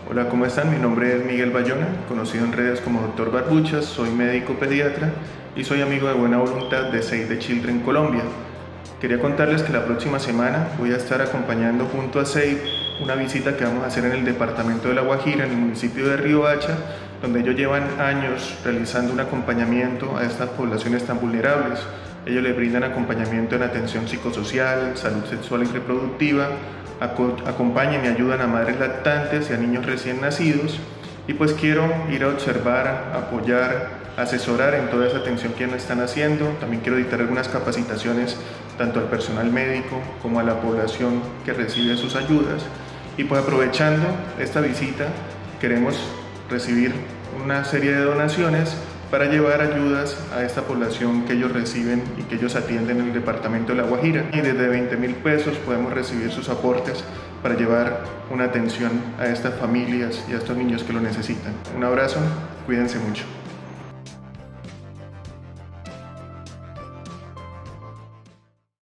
Hola, ¿cómo están? Mi nombre es Miguel Bayona, conocido en redes como Dr. Barbuchas, soy médico pediatra y soy amigo de buena voluntad de Save the Children Colombia. Quería contarles que la próxima semana voy a estar acompañando junto a Save una visita que vamos a hacer en el departamento de La Guajira, en el municipio de Riohacha, donde ellos llevan años realizando un acompañamiento a estas poblaciones tan vulnerables. Ellos le brindan acompañamiento en atención psicosocial, salud sexual y reproductiva, acompañan y ayudan a madres lactantes y a niños recién nacidos, y pues quiero ir a observar, apoyar, asesorar en toda esa atención que nos están haciendo. También quiero dictar algunas capacitaciones tanto al personal médico como a la población que recibe sus ayudas. Y pues aprovechando esta visita queremos recibir una serie de donaciones para llevar ayudas a esta población que ellos reciben y que ellos atienden en el departamento de La Guajira. Y desde 20.000 pesos podemos recibir sus aportes para llevar una atención a estas familias y a estos niños que lo necesitan. Un abrazo, cuídense mucho.